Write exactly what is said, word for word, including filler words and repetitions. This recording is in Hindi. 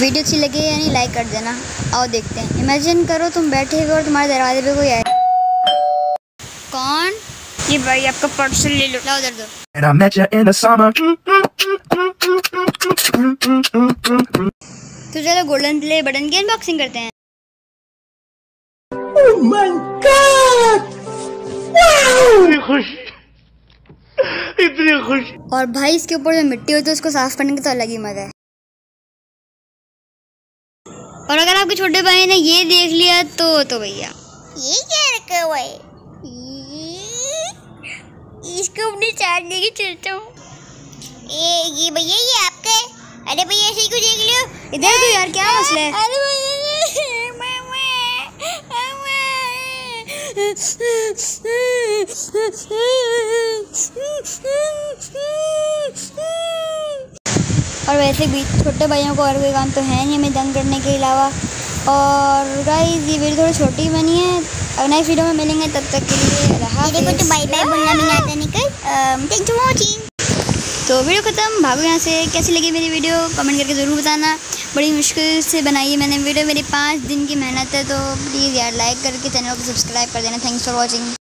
वीडियो अच्छी लगे या नहीं लाइक कर देना। आओ देखते हैं। इमेजिन करो तुम बैठे हुए और तुम्हारे दरवाजे पे कोई आए। कौन? ये भाई आपका पार्सल ले लो। लाओ उधर दो। And I met you in the summer. तो चलो गोल्डन प्ले बटन की अनबॉक्सिंग करते हैं। Oh my God! इतनी खुश, इतनी खुश। और भाई इसके ऊपर जो मिट्टी होती है उसको साफ करने का तो अलग ही मजा है। और अगर आपके छोटे भाई ने ये देख लिया तो तो भैया ये क्या रखा हुआ है, इसको अपने चाट लेके चलता हूँ। ये ये भैया ये आपका है? अरे भैया ऐसे ही क्यों देख लियो? इधर तो यार क्या मसला है? अरे भैया मामा और वैसे भी छोटे भाइयों को और कोई काम तो है नहीं हमें तंग करने के अलावा। और गाइस ये वीडियो थोड़ी छोटी बनी है। अगर नेक्स्ट वीडियो में मिलेंगे तब तक के लिए देखो तो बाय बाय बोलना भी नहीं आता निकल। Thanks for watching. तो वीडियो खत्म, भागो यहाँ से। कैसी लगी मेरी वीडियो कमेंट करके ज़रूर बताना। बड़ी मुश्किल से बनाई है मैंने वीडियो, मेरी पाँच दिन की मेहनत है। तो प्लीज़ यार लाइक करके चैनल को सब्सक्राइब कर देना। Thanks for watching.